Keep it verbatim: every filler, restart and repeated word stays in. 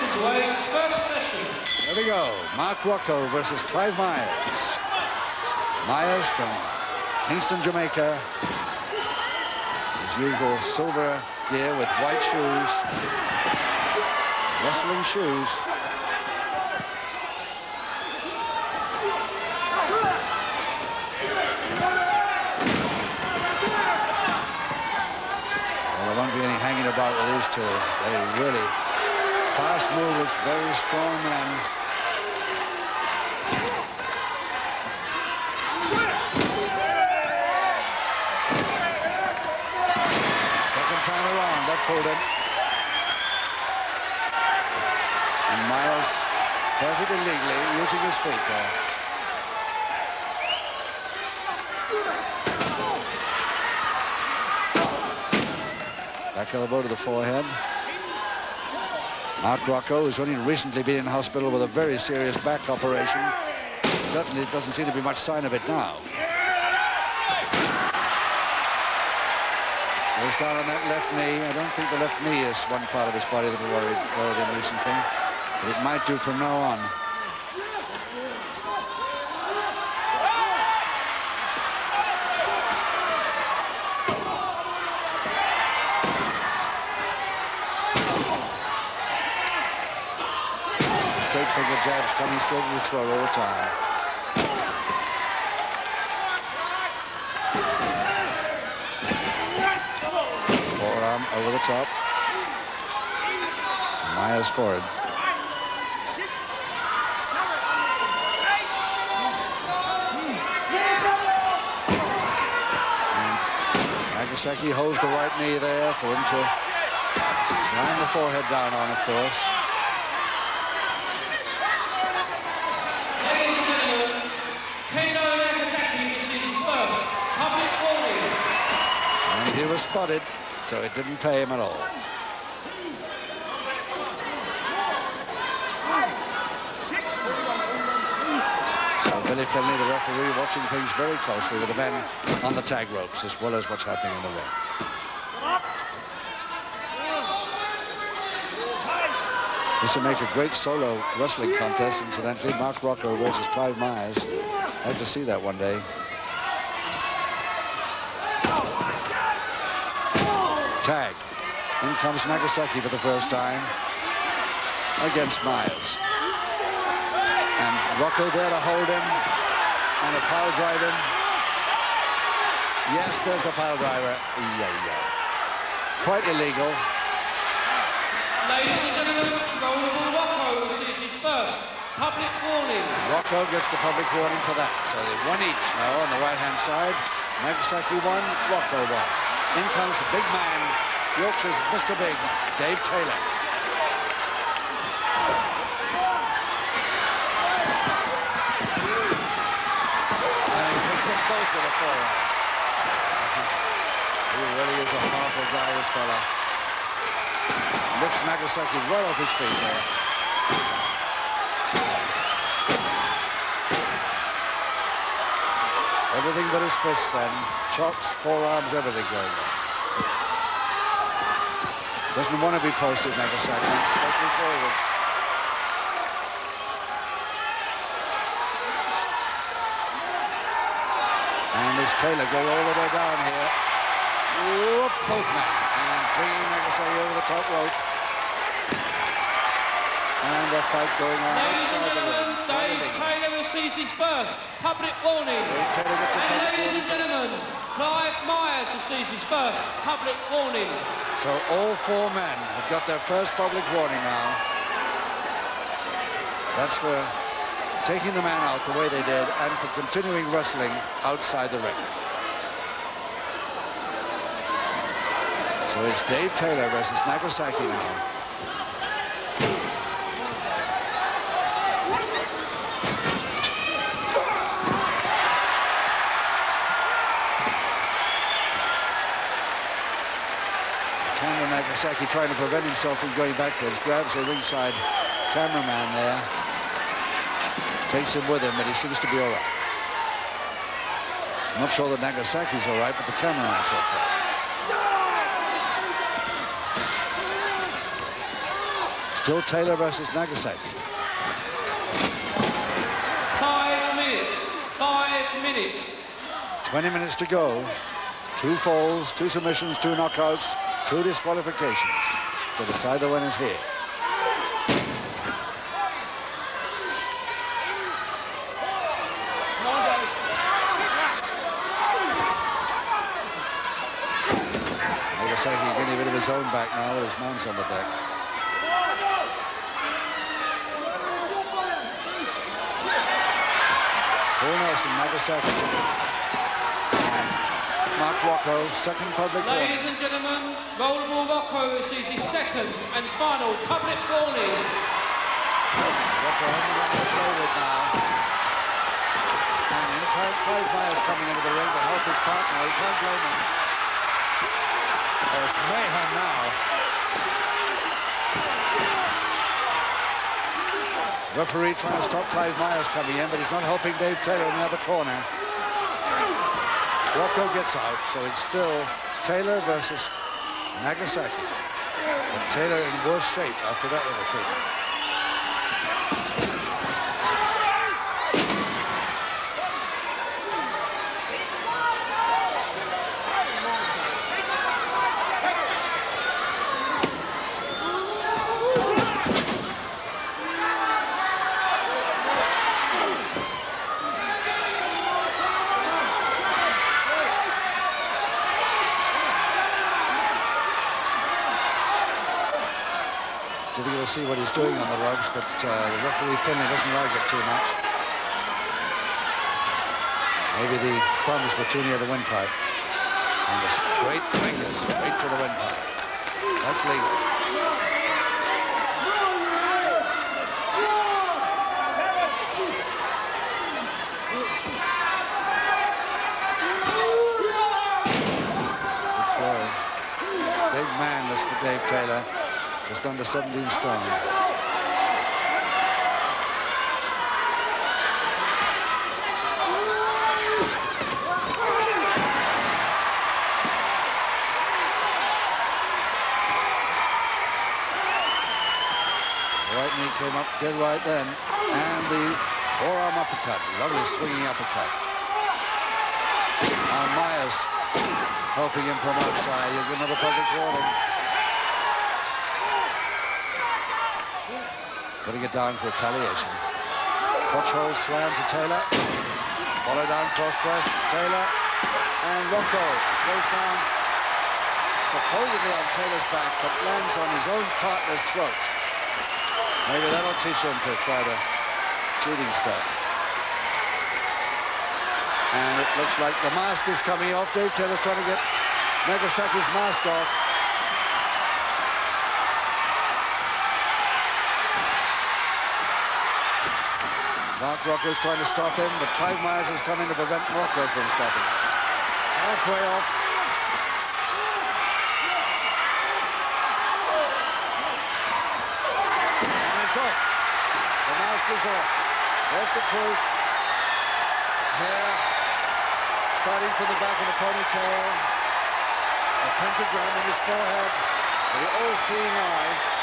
welterweight, first session. There we go. Mark Rocco versus Clive Myers. Myers from Kingston, Jamaica. His usual silver gear with white shoes. Wrestling shoes. Well, there won't be any hanging about with these two. They really fast movers, very strong men. Second time around, that pulled him. And Myers perfectly legally using his feet there. Back elbow to the forehead. Mark Rocco has only recently been in hospital with a very serious back operation. Certainly it doesn't seem to be much sign of it now. Goes down on that left knee. I don't think the left knee is one part of his body that worried, worried him recently, but it might do from now on. Straight finger jabs coming straight to the throat all the time. Forearm over the top. Myers forward. And Nagasaki holds the right knee there for him to slam the forehead down on, of course. And he was spotted, so it didn't pay him at all. So Billy Finley, the referee, watching things very closely with the men on the tag ropes as well as what's happening in the ring. This will make a great solo wrestling contest, incidentally. Mark Rocco versus Clive Myers. I'd like to see that one day. Tag. In comes Nagasaki for the first time against Myers. And Rocco there to hold him and a pile drive him. Yes, there's the pile driver. Yeah, yeah. Quite illegal. Ladies and gentlemen, Rollerball Rocco receives his first public warning. Rocco gets the public warning for that. So they one each now on the right-hand side. Nagasaki won, Rocco won. In comes the big man, Yorkshire's Mister Big, Dave Taylor. And he takes them both with a forearm. He really is a powerful guy, this fella. Lifts Nagasaki right off his feet there. Everything but his fists then. Chops, forearms, everything going on. Doesn't want to be posted, Nagasaki, especially forwards. And as Taylor go all the way down here. Whoop, both men. And bringing Nagasaki over the top rope. And a fight going on. Ladies and gentlemen, Dave Taylor receives his first public warning. Dave Taylor gets a and public ladies warning. and gentlemen, Clive Myers receives his first public warning. So all four men have got their first public warning now. That's for taking the man out the way they did and for continuing wrestling outside the ring. So it's Dave Taylor versus Nagasaki now. Nagasaki trying to prevent himself from going backwards, grabs the ringside cameraman there, takes him with him, but he seems to be all right. I'm not sure that Nagasaki's all right, but the cameraman's okay. Still Taylor versus Nagasaki. Five minutes. Five minutes. twenty minutes to go. Two falls, two submissions, two knockouts, two disqualifications to decide the winners here. Nagasaki getting a bit of his own back now with his man's on the deck. Paul Nelson, Nagasaki. Mark Rocco, second public warning. Ladies and gentlemen, Rollerball Rocco receives his second and final public warning. Rocco only one to play with now. And Clive Myers coming into the ring to help his partner. He can't blame him. There's mayhem now. Referee trying to stop Clive Myers coming in, but he's not helping Dave Taylor in the other corner. Rocco gets out, so it's still Taylor versus Nagasaki. And Taylor in worse shape after that little treatment. Difficult to see what he's doing on the ropes, but uh, the referee Finlay doesn't like it too much. Maybe the thumbs were too near the windpipe. And the straight fingers straight to the windpipe. That's legal. Good throw. Big man, this Dave Taylor. Just under seventeen stone. Right knee came up dead right then. And the forearm uppercut. Lovely swinging uppercut. Now Myers helping him from outside. He'll give another public warning. Putting it down for retaliation. Clutch hold slam to Taylor. Follow down cross press. Taylor. And Rocco goes down supposedly on Taylor's back, but lands on his own partner's throat. Maybe that'll teach him to try the cheating stuff. And it looks like the mask is coming off. Dave Taylor's trying to get Nagasaki's mask off. Mark Rocco's trying to stop him, but Clive Myers has come in to prevent Rocco from stopping him. Halfway off. And it's off. The mask is off. There's the truth. Hair starting from the back of the ponytail. A pentagram on his forehead. The all-seeing eye.